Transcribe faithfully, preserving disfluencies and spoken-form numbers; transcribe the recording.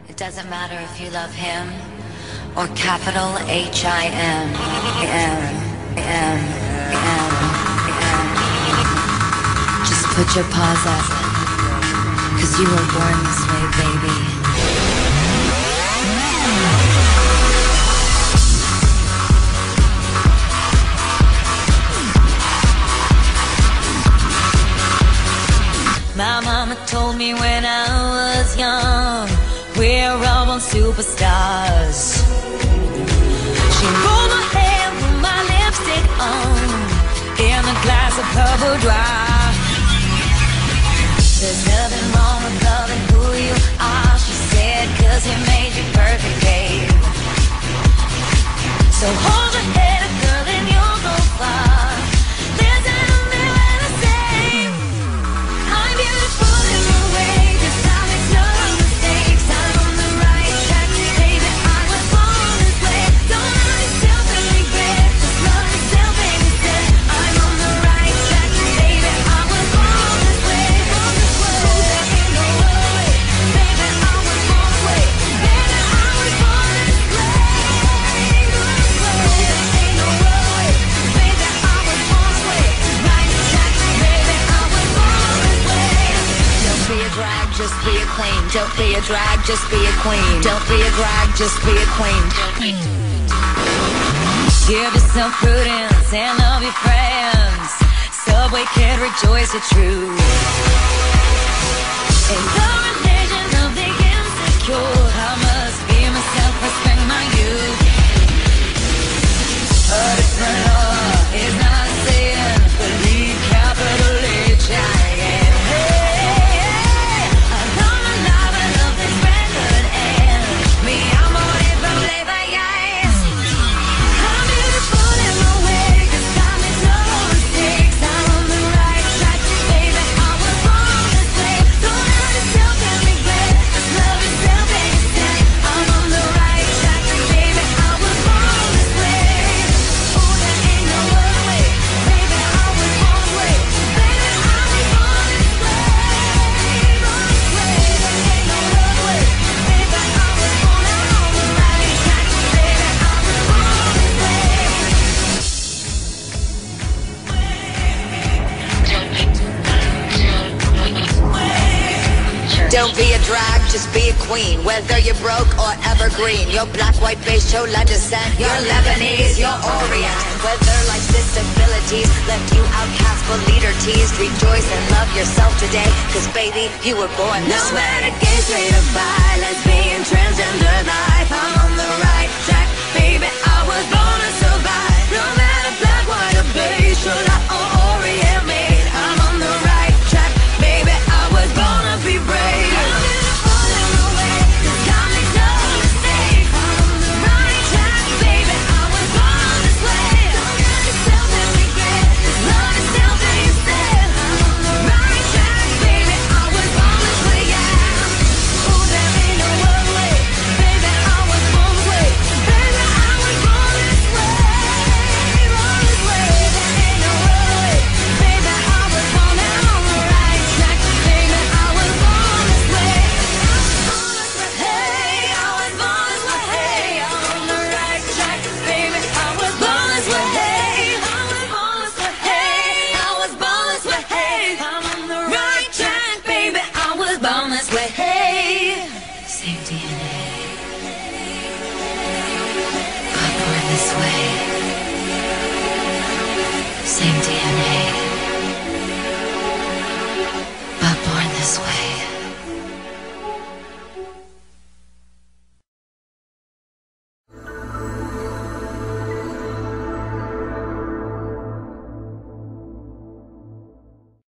It doesn't matter if you love him or capital H I M. M, M, M, M. Just put your paws up, 'cause you were born this way, baby. My mama told me when I was young, we're all born superstars. She rolled my hair with my lipstick on, in a glass of purple dry. There's nothing wrong with loving who you are, she said, 'cause he made you perfect, babe. So hold your head up, girl, and you'll go far. Listen to me when I say I'm beautiful in my way, 'cause I make no mistakes. I'm on the right track, baby, I was born this way. Don't hurt yourself and regret, just love yourself and instead. I'm on the right track, baby, I was born this way, born this way. There ain't no other way, baby, I was born this way. Baby, I was born this way, born this way. There ain't no other way, baby, I was born this way. Right track, baby, I was born this way. Don't be a drag, just be a queen. Don't be a drag, just be a queen. Don't be a drag, just be a queen. Give yourself prudence and love your friends. Subway kid, rejoice your truth. In the religion of the insecure, I must be myself, respect my youth. A different law is not a sin. Believe capital H I M. I love my life, I love this record, and me, I'm on it from labor, yes. I'm beautiful in my way, 'cause I make no mistakes. I'm on the right track, baby, I was born this way. Don't hurt yourself and regret, just love yourself and instead. I'm on the right track, baby, I was born this way. Oh, there ain't no other way, baby, I was born this way. Baby, I was born this way, born this way. There ain't no other way, baby, I was born. I'm on the right track, baby, I was born this way. Don't be a drag, just be a queen. Whether you're broke or evergreen, you're black, white, beige, chola descent, you're Lebanese, you're Orient. Whether life's disabilities left you outcast but leader teased, rejoice and love yourself today, 'cause baby, you were born this way. No matter gay, straight or bi, lesbian, transgender life, I'm on the right track, baby, I was born to survive. No matter black, white or beige, chola or Orient made, I'm on the right track, baby, I was born to be brave. Same D N A. But born this way. Same D N A. But born this way.